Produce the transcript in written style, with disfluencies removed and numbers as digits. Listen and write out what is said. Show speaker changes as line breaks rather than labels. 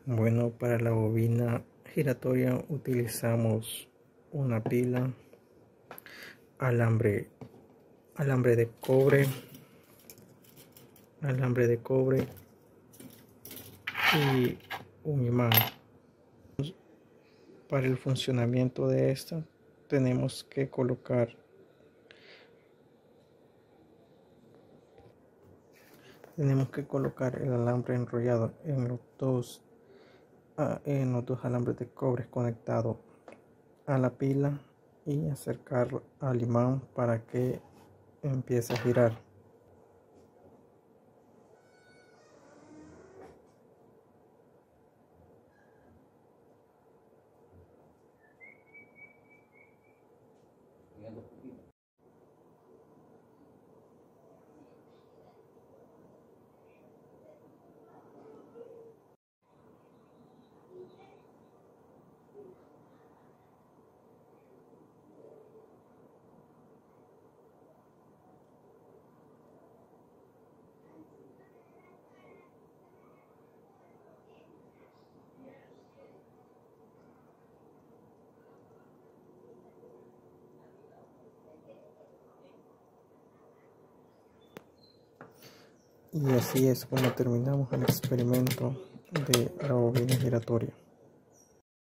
Bueno, para la bobina giratoria utilizamos una pila, alambre de cobre y un imán. Para el funcionamiento de esta tenemos que colocar el alambre enrollado en los dos alambres de cobre conectados a la pila y acercarlo al imán para que empiece a girar. Y así es como terminamos el experimento de la bobina giratoria.